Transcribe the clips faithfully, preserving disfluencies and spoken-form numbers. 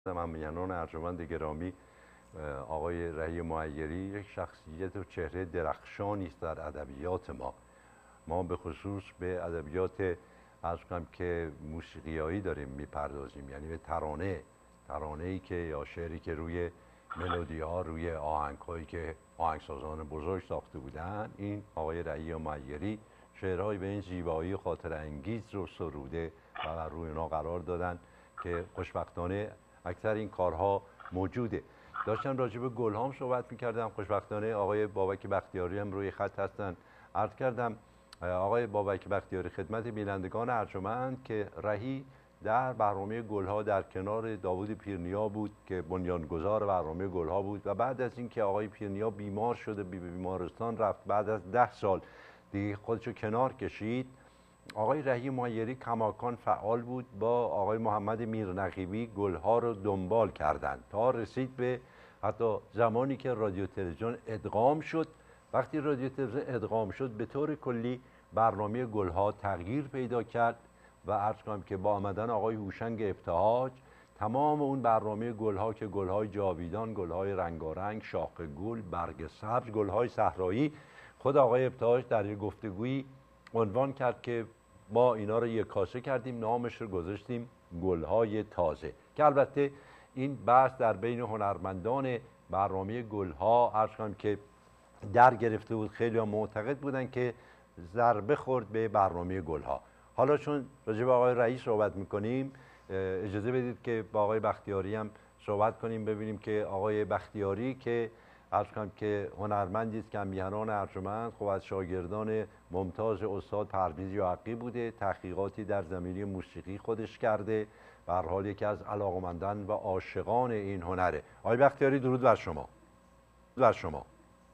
ممنون ارجمند گرامی. آقای رهی معیری یک شخصیت و چهره درخشانی است در ادبیات ما. ما به خصوص به ادبیات از کنم که موسیقیایی داریم میپردازیم، یعنی به ترانه ترانه‌ای که یا شعری که روی ملودی ها، روی آهنگ هایی که آهنگسازان بزرگ ساخته بودن. این آقای رهی معیری شعرهایی به این زیبایی خاطر انگیز رو سروده و روی اونا قرار دادن که خوشبختانه اکثر این کارها موجوده. داشتم راجع به گلهام صحبت می‌کردم، خوشبختانه آقای بابک بختیاری هم روی خط هستن. عرض کردم آقای بابک بختیاری خدمت بینندگان ارجمند که رهی در برنامه گلها در کنار داوود پیرنیا بود که بنیانگذار برنامه گلها بود و بعد از اینکه آقای پیرنیا بیمار شده به بیمارستان رفت، بعد از ده سال دیگه خودشو کنار کشید. آقای رهی معیری کماکان فعال بود، با آقای محمد میرنقیبی گلها رو دنبال کردند تا رسید به حتی زمانی که رادیو تلویزیون ادغام شد. وقتی رادیو تلویزیون ادغام شد به طور کلی برنامه گلها تغییر پیدا کرد و عرض کنم که با آمدن آقای هوشنگ ابتهاج تمام اون برنامه گلها که گلهای جاویدان، گلهای رنگارنگ، شاخ گل، برگ سبز، گلهای صحرایی، خود آقای ابتهاج در یک گفتگویی عنوان کرد که ما اینا رو یک کاسه کردیم، نامش رو گذاشتیم گلهای تازه، که البته این بحث در بین هنرمندان برنامه گلها عرض کنم که در گرفته بود. خیلی ها معتقد بودن که ضربه خورد به برنامه گلها. حالا چون راجع به آقای رئیس صحبت میکنیم، اجازه بدید که با آقای بختیاری هم صحبت کنیم، ببینیم که آقای بختیاری که عرض کنم که هنرمندی است که میهنان ارجمند، خب از شاگردان ممتاز استاد پرویز یعقی بوده، تحقیقاتی در زمینه موسیقی خودش کرده، به هر حال یکی از علاقمندان و عاشقان این هنره. آقای بختیاری درود بر شما. درود بر شما.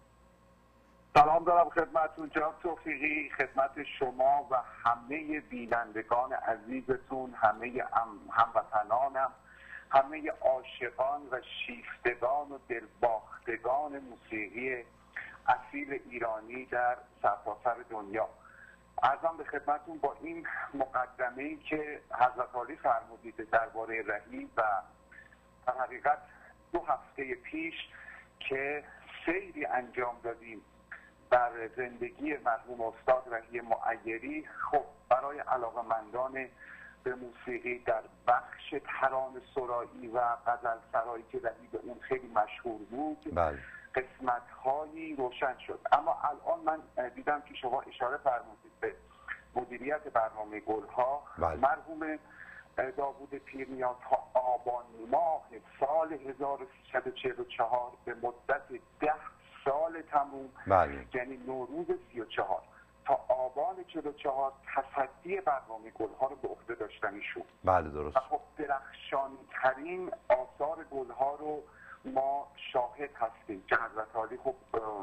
سلام دارم خدمتتون جناب توفیقی، خدمت شما و همه بینندگان عزیزتون، همه هموطنانم، همه عاشقان و شیفتگان و دلباختگان موسیقی اصیل ایرانی در سرتاسر دنیا. عرضم به خدمتتون با این مقدمه‌ای که حضرت عالی فرمودید درباره رهی و در حقیقت دو هفته پیش که سیری انجام دادیم بر زندگی مرحوم استاد رهی معیری، خب برای علاقه‌مندان به موسیقی در بخش ترانه سرایی و غزل سرایی که رهی به اون خیلی مشهور بود، بله. قسمت هایی روشن شد. اما الان من دیدم که شما اشاره فرمودید به مدیریت برنامه گلها. بله. مرحوم داوود پیرنیا تا آبان ماه سال هزار و سیصد و چهل و چهار به مدت ده سال تموم، بله. یعنی نوروز سی و چهار تا آبان چهل و چهار تصدی برنامه گلها رو به عهده داشتن ایشون. بله درست. و خب درخشانترین آثار گلها رو ما شاهد هستیم که حضرت عالی، خب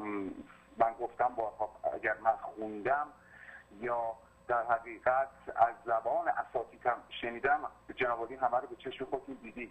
من گفتم با اگر من خوندم یا در حقیقت از زبان اساتیدم شنیدم، جناب عالی همه رو به چشم خودتون دیدید.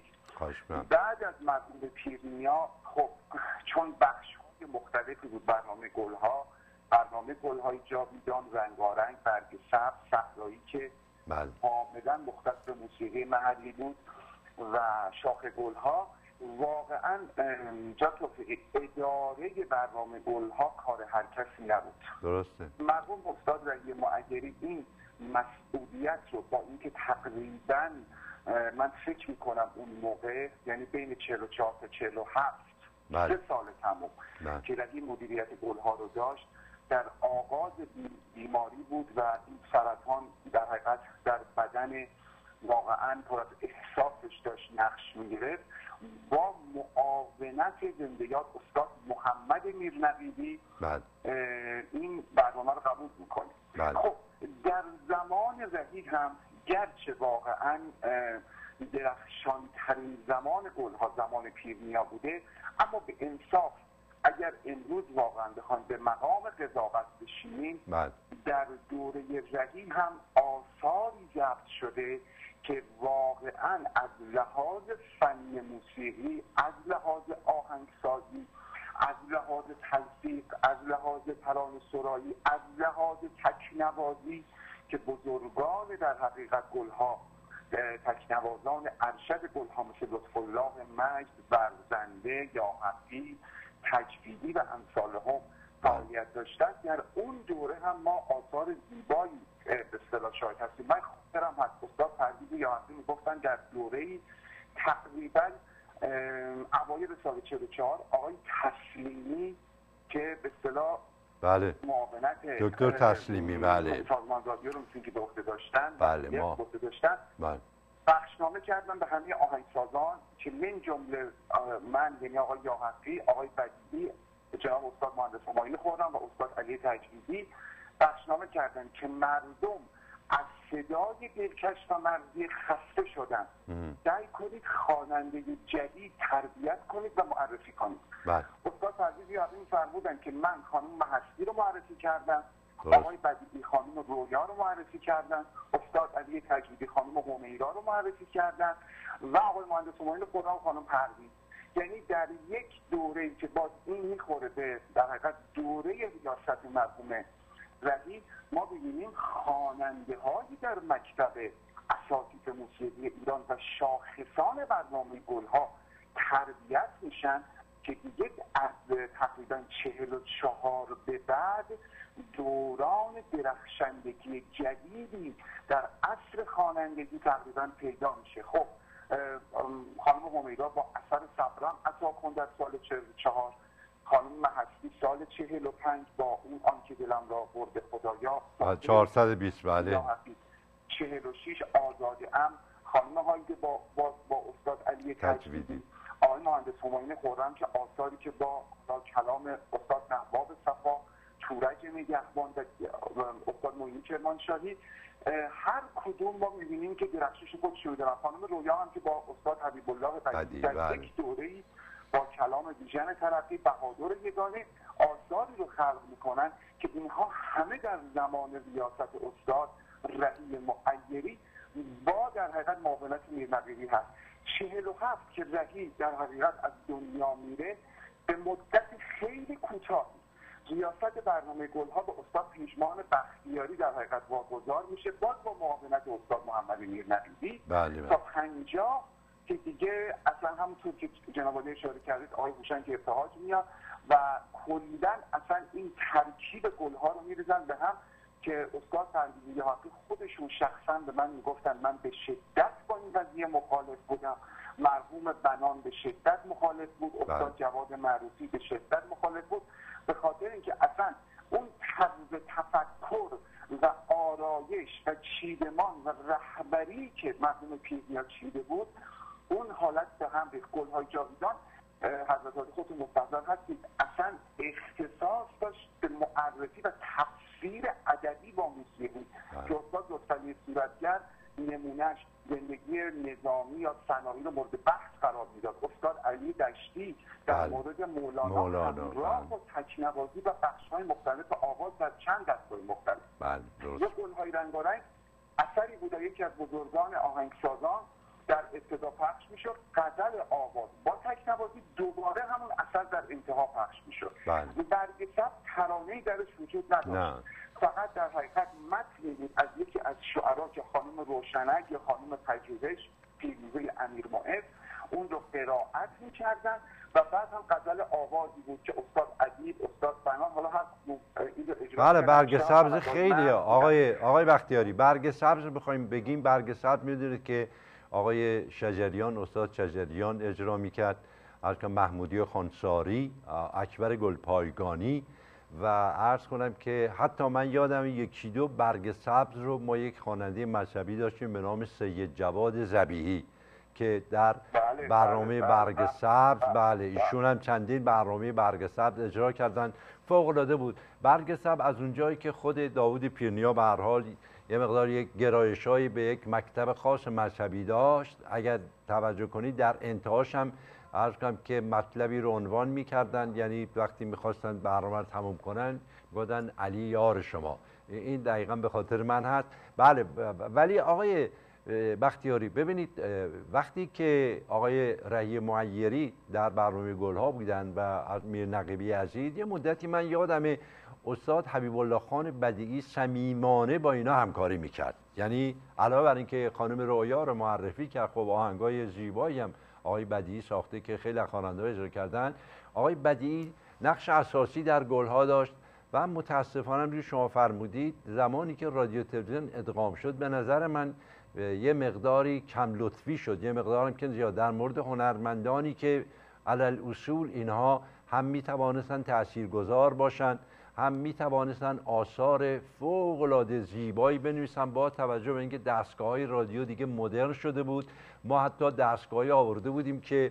بعد از مرحوم پیرنیا خب چون بخش های مختلفی بود برنامه گلها، برنامه گلهای جاویدان، رنگارنگ، برگ سبز، صحرایی که بله. کاملا مختص به موسیقی محلی بود و شاخ گلها، واقعا جا توفیقی اداره برنامه گلها کار هر کسی نبود. درسته. مرحوم استاد رهی معیری این مسئولیت رو با اینکه تقریبا من فکر میکنم اون موقع یعنی بین چهل و چهار تا چهل و هفت بله. سه سال تموم بله. که رهی مدیریت گلها رو داشت، در آغاز بیماری بود و این سرطان در حقیقت در بدن واقعا پر از احساسش داشت نقش میگرفت. با معاونت زنده‌یاد استاد محمد میرنقیبی بله. این برنامه رو قبول میکنه. بله. خب در زمان رهی هم گرچه واقعا درخشانترین زمان گلها زمان پیرنیا بوده، اما به انصاف اگر امروز واقعا بخوایم به مقام قضاوت بشینیم، بله. در دوره رهی هم آثاری ضبط شده که واقعا از لحاظ فنی موسیقی، از لحاظ آهنگسازی، از لحاظ تلفیق، از لحاظ ترانه سرایی، از لحاظ تکنوازی که بزرگان در حقیقت گلها تکنوازان ارشد گلها مثل لطف الله مجد، ورزنده، یاحقی، تجویدی و امثال هم فعالیت داشتن. در اون دوره هم ما آثار زیبایی به اصطلاح شاهد هستیم. من خاطرم هست استاد پرویز یاحقی میگفتن در دوره‌ای تقریبا اوایل سال چهل و چهار آقای تسلیمی که به اصطلاح بله معاونت دکتر تسلیمی بله سازمان رادیو رو مثل که به عهده داشتن بله ما به عهده داشتن بله بخشنامه کردن به همه آهنگسازان که من جمله من یعنی آقای یاحقی، آقای بدیعی، جناب استاد مهندس همایون خورم و استاد علی تجویدی بخشنامه کردن که مردم از صدای دلکش و مرزی خسته شدن، سعی کنید خواننده جدید تربیت کنید و معرفی کنید. بله. استاد پرویز یاحقی فرمودن که من خانم محسنی رو معرفی کردم، آقای بدیعی خانم رویا رو معرفی کردن، استاد علی تجویدی خانم همیرا رو معرفی کردن و آقای مهندس همایون خورم خانم پرویز. یعنی در یک دوره‌ای که باز این میخوره به در حقیقت دوره ریاست مرحوم رهی، ما ببینیم خواننده هایی در مکتب اساتید موسیقی ایران و شاخصان برنامه گلها تربیت میشن که دیگه از تقریبا چهل و چهار به بعد دوران درخشندگی جدیدی در عصر خوانندگی تقریبا پیدا میشه. خب خانم همیرا با اثر صبرم عطا کن در سال چهل و چهار، خانم محسنی سال چهل و پنج با اون آنکه دلم را برده خدایا چهارصد و بیست بله چهل و شش آزاده ام، خانم هایی که با, با, با استاد علی تجویدی، آقای مهندس همایون خورم که آثاری که با, با کلام استاد نواب صفا، تورج نگهبان و استاد معینی کرمانشاهی، هر کدوم ما می‌بینیم که درخشش خود شده. خانم رویا هم که با استاد حبیب الله بدیعی در یک دوره‌ای با کلام ویژن ترقی بهادر یگانه آثاری رو خلق میکنن که اینها همه در زمان ریاست استاد رهی معیری با در حقیقت معاونت میرنقیبی هست. چهل و هفت که رهی در حقیقت از دنیا میره، به مدت خیلی کوتاه ریاست برنامه گلها به استاد پیشمان بختیاری در حقیقت واگذار میشه، باز با معاونت استاد محمد میرنقیبی تا پنجاه که دیگه اصلا همونطور که جناب عالی اشاره کردید آقای هوشنگ ابتهاج میاد و کلاً اصلا این ترکیب گلها رو میریزن به هم که استاد پرویز یاحقی خودشون شخصا به من میگفتن من به شدت با این قضیه مخالف بودم، مرحوم بنان به شدت مخالف بود، استاد جواد معروفی به شدت مخالف بود، به خاطر اینکه اصلا اون طرز تفکر و آرایش و چیدمان و رهبری که مرحوم پیرنیا چیده بود، اون حالت به هم ریخت. گل‌های جاویدان حضرت عالی خودتون مستحضر هستید اصلا اختصاص داشت به معرفی و تفسیر ادبی با موسیقی که استاد لطفعلی صورتگر نمونهش زندگی نظامی یا سنایی رو مورد بحث قرار میداد. استاد علی دشتی در مورد مولانا, مولانا همراه با تکنوازی و بخش‌های مختلف آواز در چند دستگاه مختلف. بله یه گل‌های رنگارنگ اثری بود یکی از بزرگان آهنگسازان در ابتدا پخش میشد، غزل آواز با تکنوازی دوباره همون اثر در انتها پخش میشد. برگ سبز ترانه‌ای درش وجود نداشت، فقط در حقیقت متنی بود از یکی از شعرا که خانم روشنک یا خانم پژوهش پیروزه امیر معز اون رو قرائت میکردن و بعد هم غزل آوازی بود که استاد ادیب، استاد بنان، حالا هر بله برگ سبز خیلی آقای آقای بختیاری برگ سبز بخوایم بگیم، برگ سبز میدونید که آقای شجریان، استاد شجریان اجرا میکرد، از محمودی خانساری، اکبر گلپایگانی و عرض کنم که حتی من یادم یکی دو برگ سبز رو ما یک خواننده مذهبی داشتیم به نام سید جواد ذبیحی که در بله برنامه بله برگ بله سبز بله بله ایشون هم چندین برنامه برگ سبز اجرا کردن، فوق العاده بود. برگ سبز از اونجایی که خود داوود پیرنیا به هر حال یه مقدار یک گرایشایی به یک مکتب خاص مذهبی داشت، اگر توجه کنید در انتهاش هم عرض کنم که مطلبی رو عنوان می‌کردن، یعنی وقتی می‌خواستن برنامه رو تموم کنن گفتن علی یار شما. این دقیقاً به خاطر من هست. بله ولی آقای بختیاری ببینید وقتی که آقای رهی معیری در برنامه گلها بودن و میر نقیبی عزیز، یه مدتی من یادمه استاد حبیب الله خان بدیعی صمیمانه با اینا همکاری میکرد. یعنی علاوه بر اینکه خانم رویا رو معرفی کرد، خب آهنگای زیبایی هم آقای بدیعی ساخته که خیلی خواننده‌ها اجرا کردن. آقای بدیعی نقش اساسی در گلها داشت و متاسفانه همونجور شما فرمودید زمانی که رادیو تلویزیون ادغام شد به نظر من یه مقداری کم لطفی شد، یه مقدارم که زیاد در مورد هنرمندانی که علل اصول اینها هم می توانستن تاثیرگذار باشن، هم می توانستن آثار فوق العاده زیبایی بنویسن. با توجه به اینکه دستگاه‌های رادیو دیگه مدرن شده بود، ما حتی دستگاهی آورده بودیم که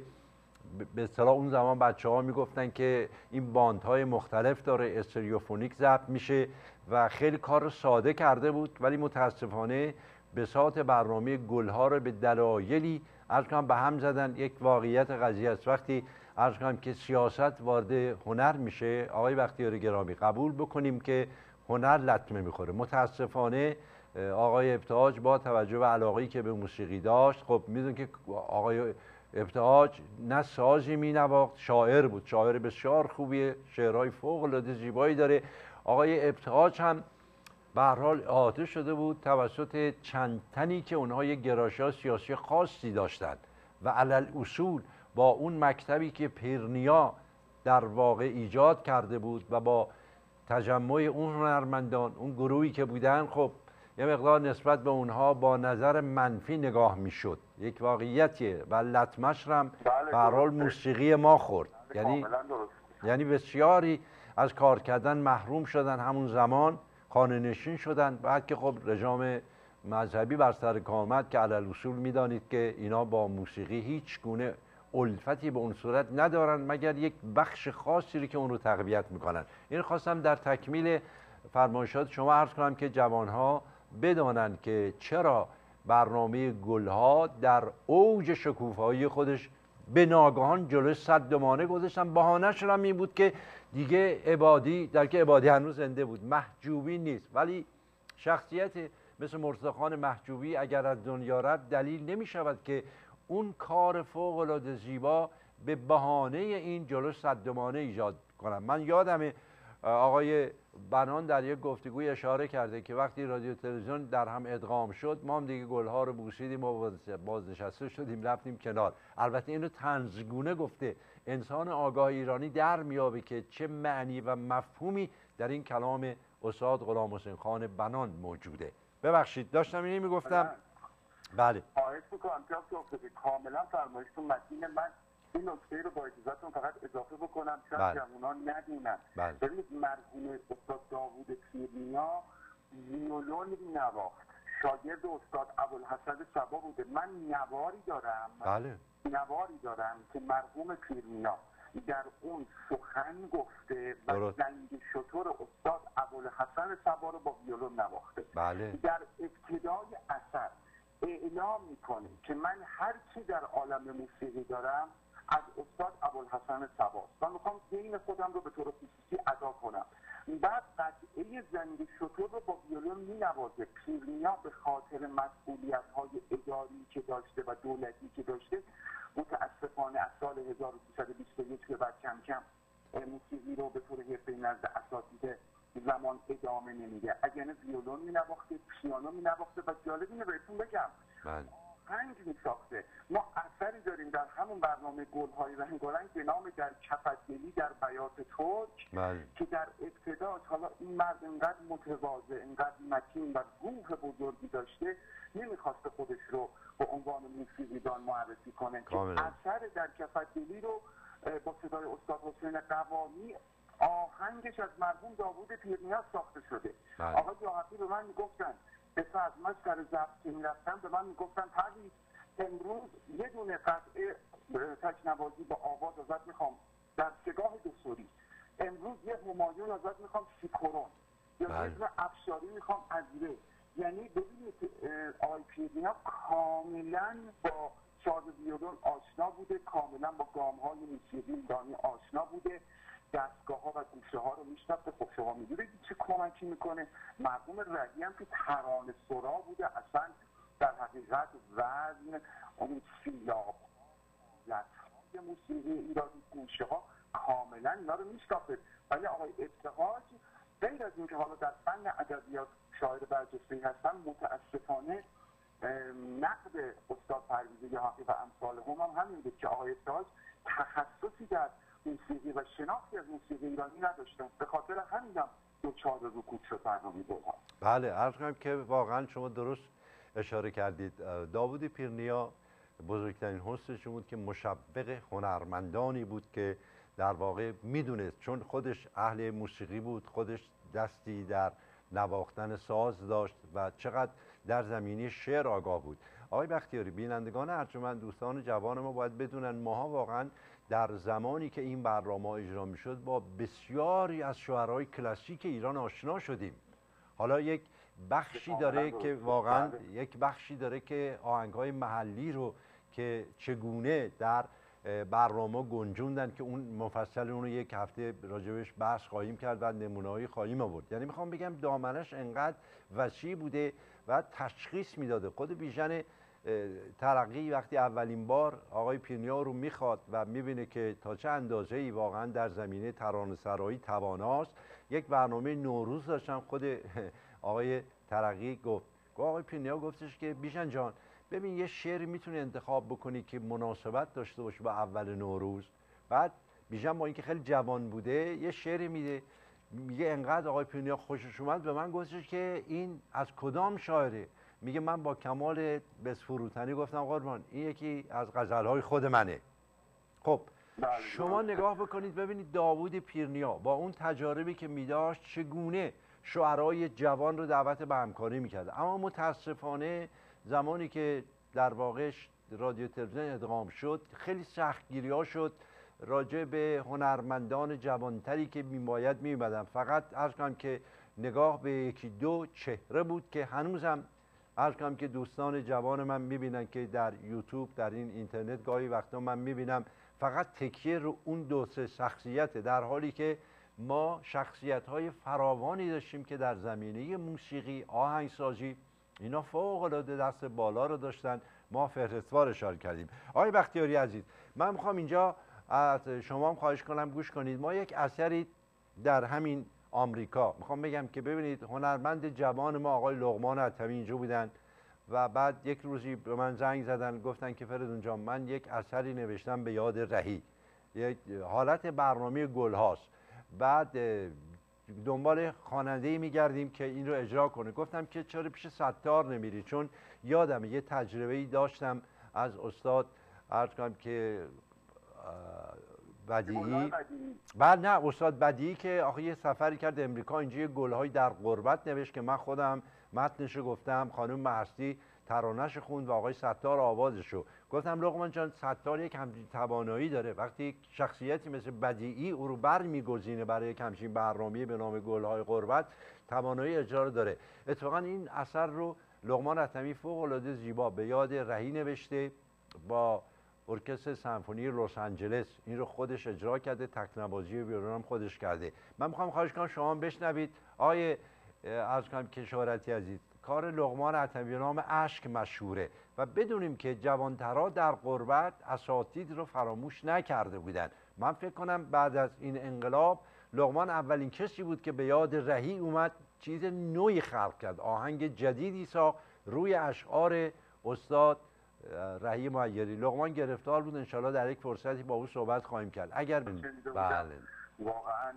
به اصطلاح اون زمان بچه‌ها میگفتن که این باندهای مختلف داره، استریوفونیک ضبط میشه و خیلی کار ساده کرده بود. ولی متاسفانه بساط برنامه گلها رو به دلایلی عرض کنم به هم زدن. یک واقعیت قضیه است وقتی عرض کنم که سیاست وارد هنر میشه، آقای بختیاری گرامی قبول بکنیم که هنر لطمه میخوره. متاسفانه آقای ابتهاج با توجه به علاقه‌ای که به موسیقی داشت، خب میدونید که آقای ابتهاج نه سازی مینواخت، شاعر بود، شاعر بسیار خوبیه، شعرهای فوق العاده زیبایی داره. آقای ابتهاج هم به هر حال احاطه شده بود توسط چند تنی که اونها یک گرایش‌های سیاسی خاصی داشتند و علل اصول با اون مکتبی که پیرنیا در واقع ایجاد کرده بود و با تجمع اون هنرمندان، اون گروهی که بودن، خب یه مقدار نسبت به اونها با نظر منفی نگاه میشد. یک واقعیتیه و لطمش هم به هر حال موسیقی ما خورد. یعنی یعنی بسیاری از کار کردن محروم شدن، همون زمان خانه نشین شدن. بعد که خب رژیم مذهبی بر سر کار آمد که علل اصول میدانید که اینا با موسیقی هیچ گونه الفتی به اون صورت ندارن مگر یک بخش خاصی که اون رو تقویت میکنن. این خواستم در تکمیل فرمایشات شما عرض کنم که جوانها بدانند که چرا برنامه گلها در اوج شکوفایی خودش به ناگهان جلوی صدمانه گذاشتن. بهانه‌ش هم این بود که دیگه عبادی، در که عبادی هنوز زنده بود، محجوبی نیست، ولی شخصیت مثل مرتضی خان محجوبی اگر از دنیا رفت دلیل نمی شود که اون کار فوق العاده زیبا به بهانه این جلوی صدمانه ایجاد کنم. من یادمه آقای بنان در یک گفتگوی اشاره کرده که وقتی رادیو تلویزیون در هم ادغام شد ما هم دیگه گلها رو بوسیدیم و بازنشسته شدیم رفتیم کنار. البته اینو طنزگونه گفته. انسان آگاه ایرانی در میابه که چه معنی و مفهومی در این کلام استاد غلام حسین خان بنان موجوده. ببخشید داشتم اینی میگفتم. بله خواهش میکنم که کاملا فرمایشتون متین. من این نکته رو با اجازهتون فقط اضافه بکنم شاید جوانان ندونن. ببینید مرحوم استاد داوود پیرنیا ویولون مینواخت، شاگرد استاد ابوالحسن صبا بوده. من نواری دارم بله نواری دارم که مرحوم پیرنیا در اون سخن گفته و زنگ شتر استاد ابوالحسن صبا رو با ویولون نواخته. بله. در ابتدای اثر اعلام میکنه که من هر چی در عالم موسیقی دارم از استاد ابوالحسن صباست و میخوام دین خودم رو به طور خصوصی ادا کنم. بعد قطعه زنگ شتر رو با ویولون مینوازه. پیرنیا به خاطر مسئولیت های اداری که داشته و دولتی که داشته متاسفانه از سال هزار و سیصد و بیست و یک به بعد کم کم موسیقی رو به طور حرفه‌ای نزد اساتید زمان ادامه نمیده. اگر نه ویولون مینواخته، پیانو مینواخته و جالب اینه بهتون بگم آهنگ میساخته. ما اثری داریم در همون برنامه گل‌های رنگارنگ به نام در کفدلی در بیات ترک که در ابتداش حالا این مرد اینقدر متواضع، اینقدر متین و روح بزرگی داشته نمیخواسته خودش رو به عنوان موسیقیدان معرفی کنه که اثر در کفدلی رو با صدای استاد حسین قوامی آهنگش از مرحوم داوود پیرنیا ساخته شده. آقای جاحفی به من میگفتن بسا از من سر ضبط که میرفتن به من میگفتن پرویز امروز یه دونه قطعه تکنوازی با آواز ازت میخوام در سگاه دوسوری، امروز یه همایون ازت میخوام سیکورون، یا یه دونه افشاری میخوام ازره. یعنی ببینید آقای پیرنیا کاملا با ساز ویولون آشنا بوده، کاملا با گام‌های موسیقی ایرانی آشنا بوده، دستگاه ها و گوشه ها رو میشنفته. خب شما میدونید چه کمکی میکنه. مرحوم رگی هم که ترانه سرا بوده، اصلا در حقیقت وزن اون سیلاب لطهای موسیقی ایرانی گوشه ها کاملا اینا رو میشنفته. ولی آقای ابتهاج غیر از اینکه حالا در فن ادبیات شاعر برجسته‌ای هستن، متاسفانه نقد استاد پرویز یحیی و امثال هم هم همین بود که آقای تاج تخصصی در موسیقی و شناختی از موسیقی ایرانی نداشتن. به خاطر همین هم دوچار رکود شد برنامه گلها. بله، عرض کنم که واقعا شما درست اشاره کردید. داوود پیرنیا بزرگترین حسنش بود که مشوق هنرمندانی بود که در واقع میدونست، چون خودش اهل موسیقی بود، خودش دستی در نواختن ساز داشت و چقدر در زمینه شعر آگاه بود. آقای بختیاری، بینندگان ارجمند، دوستان جوان ما باید بدونن ماها واقعا در زمانی که این برنامه اجرا میشد با بسیاری از شاعرای کلاسیک ایران آشنا شدیم. حالا یک بخشی داره که واقعا یک بخشی داره که آهنگ‌های محلی رو که چگونه در برنامه گنجوندن که اون مفصل اون رو یک هفته راجبش بحث خواهیم کرد و نمونه‌ای خواهیم آورد. یعنی میخوام بگم دامنش انقدر وسیع بوده و تشخیص میداده. خود بیژن ترقی وقتی اولین بار آقای پیرنیا رو میخواد و میبینه که تا چه اندازه‌ای واقعا در زمینه ترانه‌سرایی تواناست، یک برنامه نوروز داشتم. خود آقای ترقی گفت گفت آقای پیرنیا گفتش که بیژن جان ببین یه شعری میتونی انتخاب بکنی که مناسبت داشته باشه با اول نوروز. بعد بیژن با اینکه خیلی جوان بوده یه شعری میده، میگه انقدر آقای پیرنیا خوشش اومد به من گفتش که این از کدام شاعره؟ میگه من با کمال بسفروتنی گفتم قربان این یکی از غزلهای خود منه. خب شما نگاه بکنید ببینید داوود پیرنیا با اون تجاربی که میداشت چگونه شعرای جوان رو دعوت به همکاری میکرد. اما متاسفانه زمانی که در واقع رادیو تلویزیون ادغام شد خیلی سختگیری ها شد راجع به هنرمندان جوانتری که میباید میبادن. فقط عرض کنم که نگاه به یکی دو چهره بود که هنوزم عرض کنم که دوستان جوان من میبینن که در یوتیوب در این اینترنت گاهی وقتا من میبینم فقط تکیه رو اون دو سه شخصیت، در حالی که ما شخصیت های فراوانی داشتیم که در زمینه موسیقی، آهنگسازی اینا فوق العاده دست بالا رو داشتن. ما فهرستوار اشاره کردیم. آقای بختیاری عزیز، من میخوام اینجا از شما هم خواهش کنم گوش کنید. ما یک اثری در همین آمریکا میخوام بگم که ببینید هنرمند جوان ما آقای لقمان عطوی اینجا بودن و بعد یک روزی به من زنگ زدن گفتن که فریدون جان من یک اثری نوشتم به یاد رهی، یک حالت برنامه گل هاست، بعد دنبال خواننده‌ای میگردیم که این رو اجرا کنه. گفتم که چرا پیش ستار نمیری؟ چون یادم یه تجربه‌ای داشتم از استاد عرض کنم که بدیعی، بعد نه استاد بدیعی که آخه یه سفری کرد امریکا، اینجا یه گل‌های در غربت نوشت که من خودم متنش رو گفتم، خانم مهستی ترانه‌ش خوند و آقای ستار آوازشو. گفتم لقمان جان ستار یک همچین توانایی داره، وقتی شخصیتی مثل بدیعی او رو برمیگزینه برای یک همچین برنامه‌ای به نام گل‌های غربت، توانایی اجرا داره. اتفاقا این اثر رو لقمان عطوی فوق‌العاده زیبا به یاد رهی نوشته، با ارکستر سمفونی لس آنجلس این رو خودش اجرا کرده، تکنوازی و ویولن هم خودش کرده. من میخوام خواهش کنم شما بشنوید. آیه عرض کنم کشاورزی عزیز، کار لقمان عطوی نام اشک مشهوره و بدونیم که جوانترها در غربت اساتید رو فراموش نکرده بودن. من فکر کنم بعد از این انقلاب لقمان اولین کسی بود که به یاد رهی اومد چیز نوعی خلق کرد، آهنگ جدیدی ساخت روی اشعار استاد رهی معیری. لقمان گرفتار بود، انشالله در یک فرصتی با او صحبت خواهیم کرد. اگر بله واقعا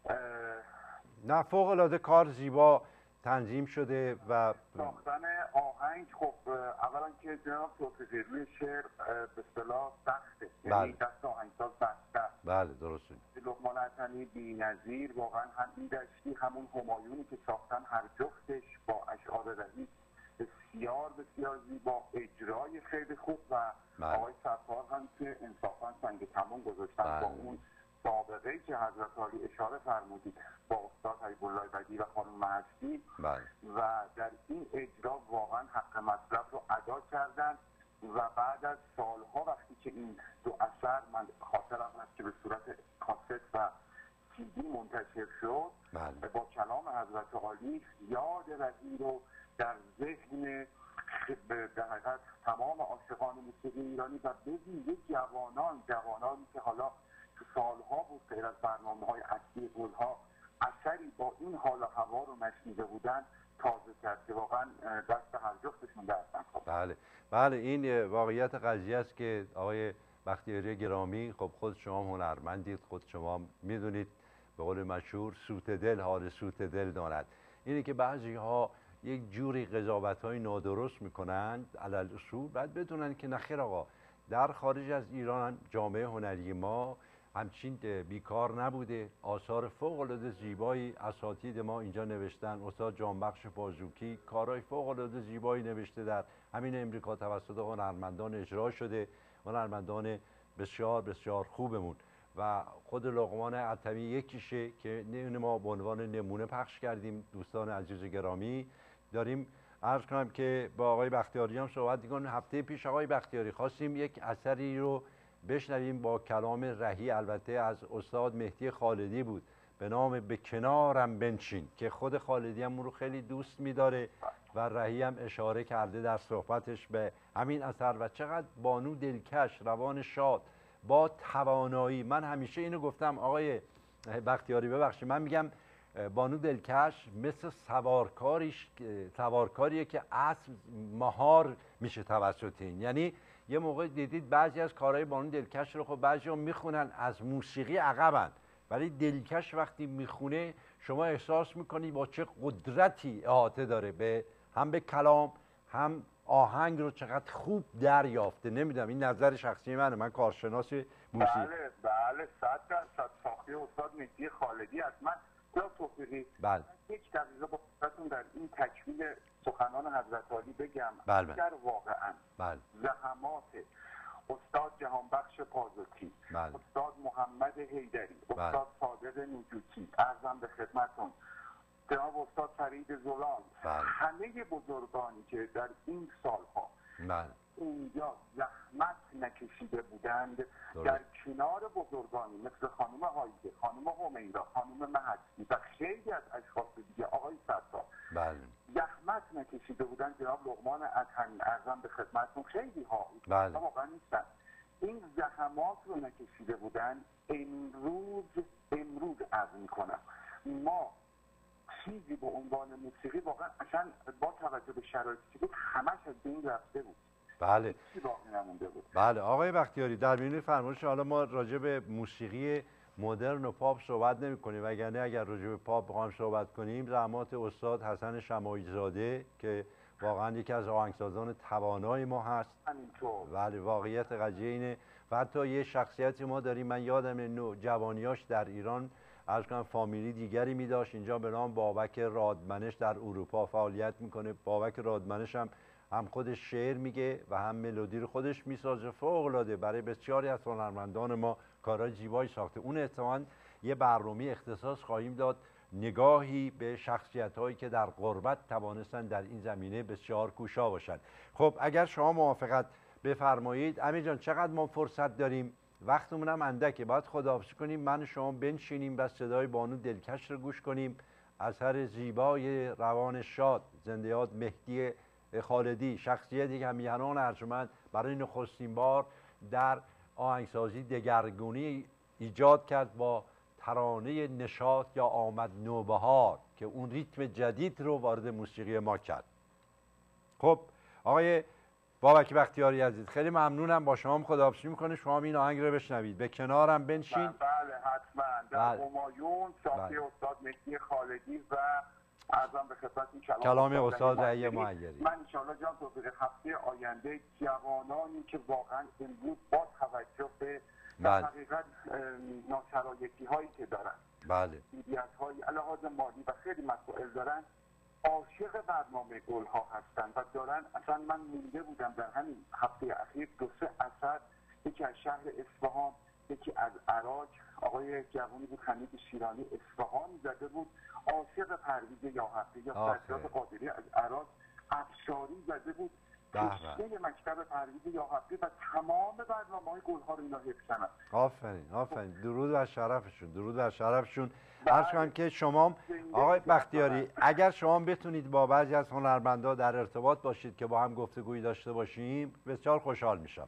نه فوق العاده کار زیبا تنظیم شده و ساختن آهنگ. خب اولا که جناب توفیقی شعر به اصطلاح سخته، یعنی دست آهنگساز بسته. بله درسته. لقمان عطوی بی‌نظیر، واقعا هم ایدشتی همون همایونی که ساختن هر جفتش با اشعار رهی بسیار بسیار زیبا، اجرای خیلی خوب و بله. آقای ستار هم که انصافا سنگ تمام گذاشتن بله. با اون سابقه‌ای که حضرت عالی اشاره فرمودید با استاد حبیب الله بدیعی و خانم مهستی بله. و در این اجرا واقعا حق مطلب رو ادا کردن و بعد از سالها وقتی که این دو اثر من خاطرم هست که به صورت کاست و سیدی منتشر شد بله. با کلام حضرت عالی یاد رهی رو در ذهن در حقیقت تمام عاشقان موسیقی ایرانی و به ویژه جوانان جوانانی که حالا تو سالها بود غیر از برنامه‌های اصلی گل‌ها اثری با این حال بله این واقعیت قضیه است که آقای بختیاری گرامی، خب خود شما هنرمندید، خود شما میدونید به قول مشهور سوت دل حال سوت دل دارد. اینه که بعضی ها یک جوری قضاوت های نادرست میکنند علل اصول، بعد بدونن که نخیر آقا در خارج از ایران جامعه هنری ما همچین بیکار نبوده. آثار فوق العاده زیبایی اساتید ما اینجا نوشتن. استاد جانبخش بازوکی کارهای فوق العاده زیبایی نوشته، در همین امریکا توسط هنرمندان اجرا شده، هنرمندان بسیار بسیار خوبمون. و خود لقمان عتمی یکیشه که ما به عنوان نمونه پخش کردیم. دوستان عزیز گرامی داریم عرض کنم که با آقای بختیاری هم صحبت کنیم. هفته پیش آقای بختیاری خواستیم یک اثری رو بشنویم با کلام رهی، البته از استاد مهدی خالدی بود، به نام به کنارم بنشین، که خود خالدی هم اون رو خیلی دوست می‌داره و رهی هم اشاره کرده در صحبتش به همین اثر. و چقدر بانو دلکش، روان شاد، با توانایی. من همیشه اینو گفتم آقای بختیاری، ببخشید من میگم بانو دلکش مثل سوارکاریش سوارکاریه که اصل مهار میشه توسط این. یعنی یه موقع دیدید بعضی از کارهای بانو دلکش رو خب بعضی‌ها میخونن از موسیقی عقبن، ولی دلکش وقتی میخونه شما احساس میکنید با چه قدرتی احاطه داره، به هم به کلام هم آهنگ رو چقدر خوب دریافته. نمیدونم این نظر شخصی منه، من کارشناس موسیقی. بله بله صد درصد ساخته استاد مهدی خالدی است. من جناب توفیقی بله یک دقیقه با خودتون در این تکمیل سخنان حضرت عالی بگم. بله در واقعا بله زحمات استاد جهانبخش پازوکی، بله استاد محمد حیدری، بله استاد صادق نوجوکی، ارزم به خدمتتون جناب استاد فرید زولان، بله همه بزرگانی که در این سالها بله اینجا زحمت نکشیده بودند، درست. در کنار بزرگانی مثل خانم هایده، خانم همیرا، خانم مهدی و خیلی از اشخاص دیگه، آقای ستار، بله زحمت نکشیده بودند. جناب لقمان عطمی ارزم به خدمتتون خیلی ها بله. واقعا نیستن این زحمات رو نکشیده بودند. امروز امروز عرض میکنم ما چیزی به عنوان موسیقی واقعا اصلا با توجه به شرایطی که بود همش از بین رفته بود. بله چی باقی نمونده بود. بله آقای بختیاری، در میون فرمایش حالا ما راجع به موسیقی مدرن و پاپ صحبت نمی کنیم، وگرنه اگر راجع به پاپ بخوایم صحبت کنیم زحمات استاد حسن شماعی زاده که واقعا یکی از آهنگسازان توانای ما هست. همینطور. بله واقعیت قضیه اینه. و حتی یه شخصیتی ما داریم، من یادم نو جوانیاش در ایران از کنم فامیلی دیگری می داشت اینجا به نام بابک رادمنش، در اروپا فعالیت میکنه. بابک رادمنش هم هم خودش شعر میگه و هم ملودی رو خودش میسازه. فوق العاده برای بسیاری از هنرمندان ما کارهای زیبایی ساخته. اون احتمالاً یه برنامه اختصاص خواهیم داد، نگاهی به شخصیت هایی که در غربت توانستن در این زمینه بسیار کوشا باشند. خب اگر شما موافقت بفرمایید امیر جان، چقدر ما فرصت داریم؟ وقتمون هم اندکه، باید خداحافظی کنیم. من و شما بنشینیم و صدای بانو دلکش رو گوش کنیم. اثر زیبای روان شاد، زنده یاد مهدی خالدی، شخصیتی که همیهنان ارجمند برای نخستین بار در آهنگسازی دگرگونی ایجاد کرد با ترانه نشاط یا آمد نوبهار که اون ریتم جدید رو وارد موسیقی ما کرد. خب آقای بابک بختیاری عزیز، خیلی ممنونم، با شما خداحافظی میکنه. شما این آهنگ رو بشنوید، به کنارم بنشین. بله حتما. در همایون ساخته استاد مهدی خالدی و ارزم به خدمتتون کلام, کلام استاد رهی معیری. من انشاءالله جان توفیق هفته آینده جوانانی که واقعا امروز با توجه به بله. حقیقت ناشرایطی هایی که دارن، بله دیدیت های لحاظ مالی و خیلی مسائل دارن، عاشق برنامه گل ها هستن و دارن. اصلا من مونده بودم در همین هفته اخیر دو سه اثر، یکی از شهر اصفهان، یکی از عراق، آقای جوانی بود حمید شیرانی اصفهان زده بود، عاشق پرویز یاحقی یا سجاد قادری از عراق، افشاری زده بود کشته مکتب پرویز یاحقی و تمام برنامه‌های گل‌ها رو اینا حفظن. آفرین آفرین، درود بر شرفشون، درود بر شرفشون. عرض کنم که شما آقای بختیاری اگر شما بتونید با بعضی از هنرمندا در ارتباط باشید که با هم گفتگویی داشته باشیم بسیار خوشحال میشم.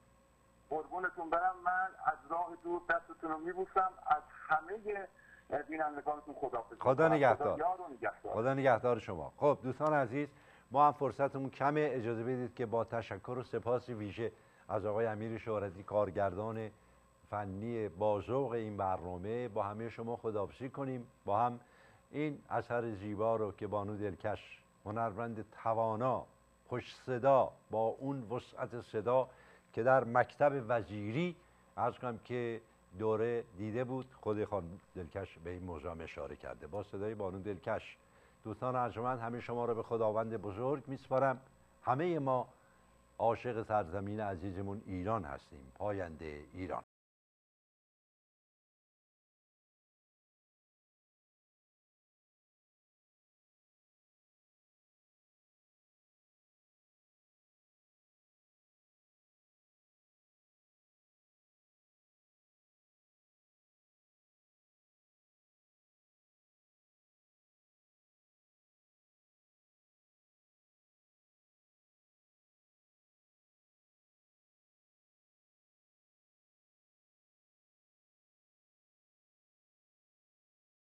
قربونتون برم، من از راه دور دستتون رو میبوسم. از همه بینندگانتون خداحافظی. خدا نگهدار. خدا یار و نگهدار. خدا نگهدار شما. خب دوستان عزیز، ما هم فرصتمون کمه، اجازه بدید که با تشکر و سپاس ویژه از آقای امیر شهرتی کارگردان فنی با ذوق این برنامه با همه شما خداحافظی کنیم، با هم این اثر زیبا رو که بانو دلکش، هنرمند توانا، خوش صدا، با اون وسعت صدا که در مکتب وزیری عرض کنم که دوره دیده بود، خود خانم دلکش به این موضوع اشاره کرده. با صدای بانو دلکش دوستان ارجمند همه شما رو به خداوند بزرگ میسپارم. همه ما عاشق سرزمین عزیزمون ایران هستیم. پاینده ایران.